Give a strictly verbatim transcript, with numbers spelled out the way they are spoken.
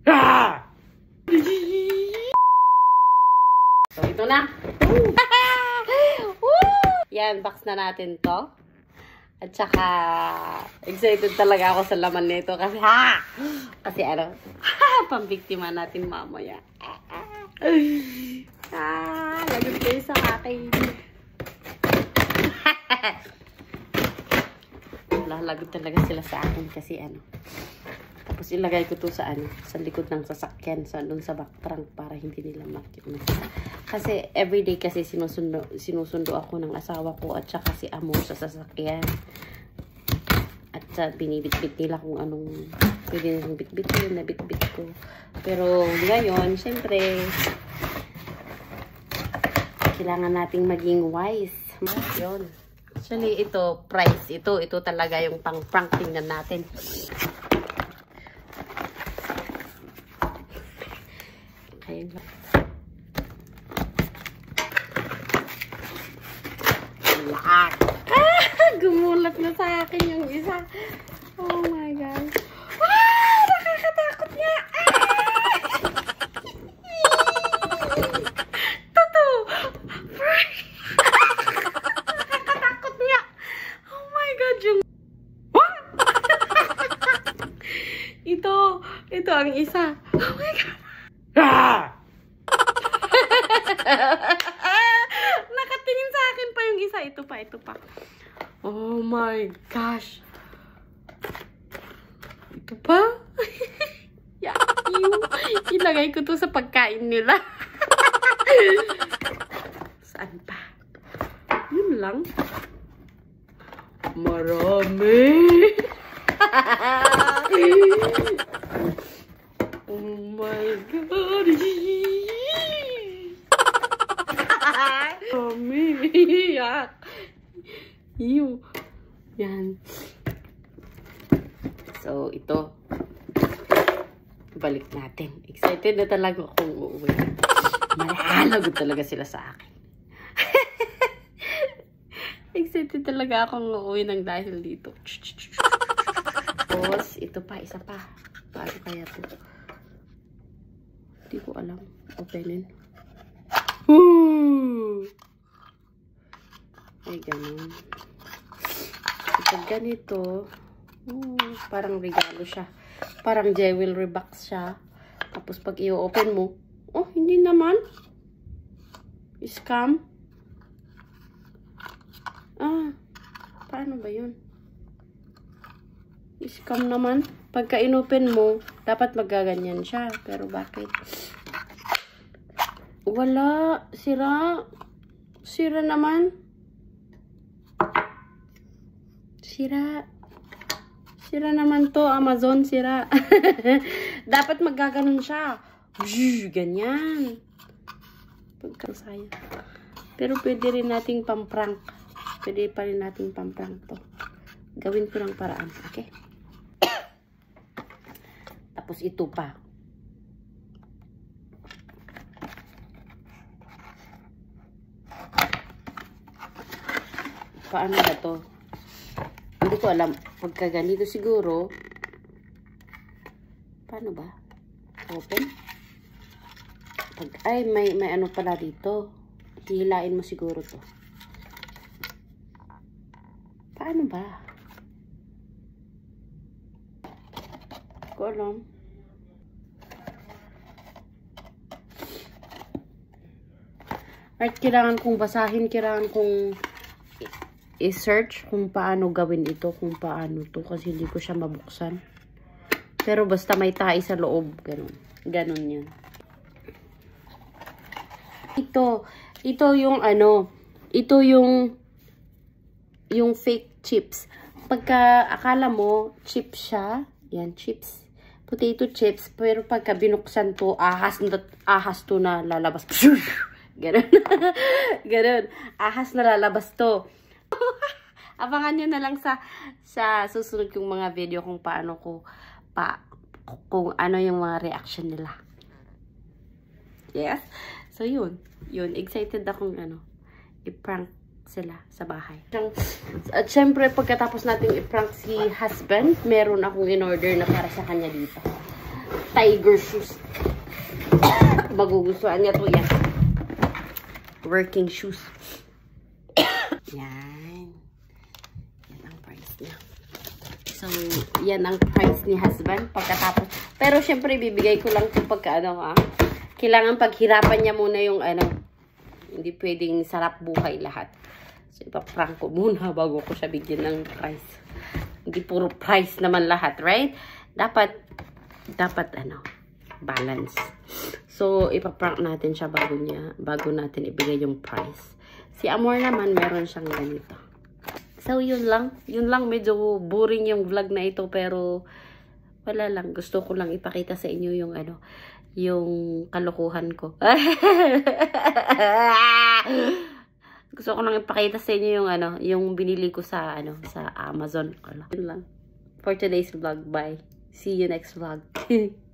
Ah! So, ito na. Yan, box na natin to. At saka, excited talaga ako sa laman nito kasi, ha! Kasi ano, pambiktima natin mamaya. Ah, lagot kayo sa akin. Lalagot talaga sila sa akin kasi ano. Tapos ilagay ko to sa ano, sa likod ng sasakyan, sa doon sa back trunk para hindi nila makita. Kasi everyday kasi sinusundo, sinusundo ako ng asawa ko at saka si Amo sa sasakyan. At sa binibitbit nila kung anong pwede nilang bitbitin na bitbit ko. Pero ngayon, syempre, kailangan nating maging wise. Yun. Actually, ito, price. Ito, ito talaga yung pang-prank tingnan natin. Ayun lang. Lahat. Ah! Gumulat na sa akin yung isa. Oh my God. Ah! Nakakatakot niya. Ah! Totoo. Nakakatakot niya. Oh my God. Yung... ito. Ito ang isa. Oh my God. Ah! Nakatingin sa akin pa yung isa. Ito pa, ito pa. Oh my gosh. Ito pa? Yeah, ilagay ko to sa pagkain nila. Saan pa? Yun lang. Marami. Oh my God. Mami, iyak. Iyo. Yan. So, ito. Balik natin. Excited na talaga akong uuwi. Malalagot talaga sila sa akin. Excited talaga akong uuwi ng dahil dito. Tapos, ito pa, isa pa. Paano kaya ito? Hindi ko alam. Openin. Woo! Ay, ganun. Kapag ganito, oh, parang regalo siya. Parang jewelry box siya. Tapos pag i-open mo, oh, hindi naman. Scam. Ah, paano ba yun? Scam naman. Pagka in-open mo, dapat magaganyan siya. Pero bakit? Wala. Sira. Sira naman. Sira. Sira naman to. Amazon, sira. Dapat magaganon siya. Ganyan. Pagkasaya. Pero pwede rin nating pamprank. Pwede pa rin nating pamprank to. Gawin ko ng paraan. Okay? Tapos ito pa. Paano ba to? Hindi ko alam. Pagka ganito siguro. Paano ba? Open? Pag, ay, may, may ano pala dito. Hihilain mo siguro to. Paano ba? Hindi ko alam. At kailangan kong basahin, kailangan kong i-search kung paano gawin ito, kung paano to, kasi hindi ko siya mabuksan. Pero basta may tae sa loob, ganun. Ganun yan. Ito, ito yung ano, ito yung yung fake chips. Pagka akala mo, chips siya, yan, chips. Potato chips, pero pagka binuksan to, ahas, ahas to na lalabas. Ganun. Ganun. Ahas na lalabas to. Abangan nyo na lang sa sa susunod kong mga video kung paano ko pa kung ano yung mga reaction nila. Yes? So yun, yun excited akong ano i-prank sila sa bahay. At syempre pagkatapos nating i-prank si husband, meron akong in-order na para sa kanya dito. tiger shoes. Magugustuhan niya to yan. Working shoes. Yan. Yan ang price niya. So, yan ang price ni husband pagkatapos. Pero, syempre, bibigay ko lang ito pagka, ano, ah. Kailangan paghirapan niya muna yung, ano, hindi pwedeng sarap buhay lahat. So, ipaprank ko muna bago ko siya bigyan ng price. Hindi puro price naman lahat, right? Dapat, dapat, ano, balance. So, ipaprank natin siya bago niya, bago natin ibigay yung price. Si Amor naman, meron siyang ganito. So, yun lang. Yun lang, medyo boring yung vlog na ito, pero wala lang. Gusto ko lang ipakita sa inyo yung, ano, yung kalokohan ko. Gusto ko lang ipakita sa inyo yung ano, yung binili ko sa ano, sa Amazon. Yun lang. For today's vlog. Bye. See you next vlog.